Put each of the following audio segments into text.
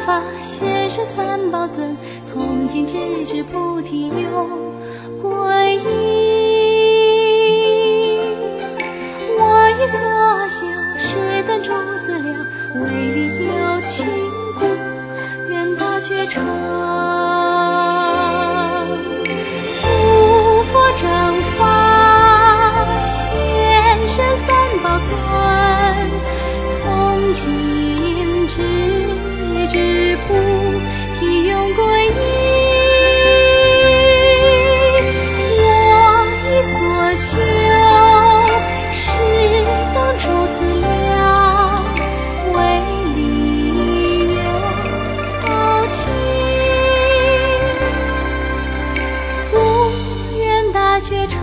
法现身三宝尊，从今直至菩提有皈依。我以所修是等诸资料，为利有情故，愿大觉成。诸佛正法现身三宝尊，从今直至菩提永皈依。我以所修是等诸资料，为利有情，故愿大觉成。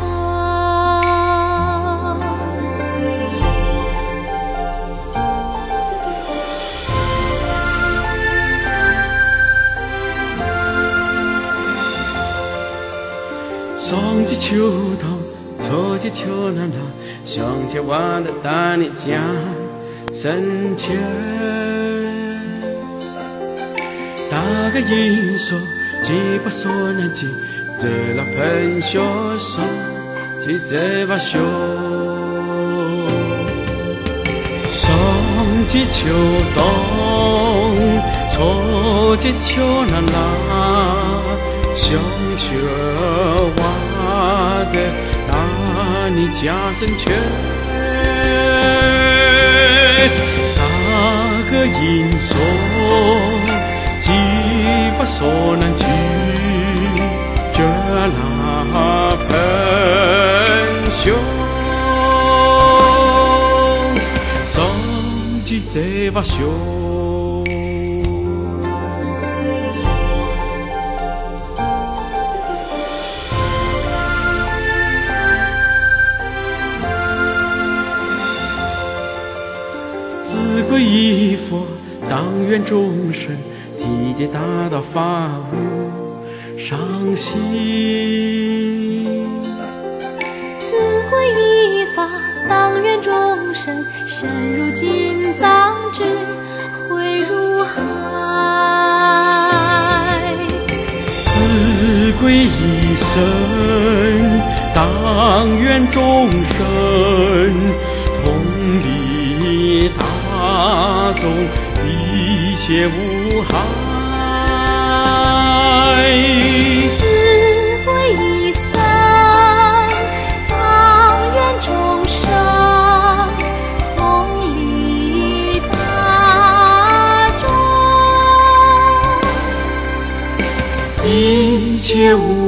上至秋冬，初至秋南拉，上至万的大年江深切。大个因说，几把所难及，这拉喷学手，其这把修。上至秋冬，初至秋南拉。想学我的大你家生全，大个因说几把所难及，这拉喷修上至这把修。自皈依佛，当愿众生体解大道法无上行。 自皈依法，当愿众生深入经藏，智慧如海。 自皈依僧，当愿众生同理大众，一切无害。 自皈依僧，当愿众生同理大众， 一切无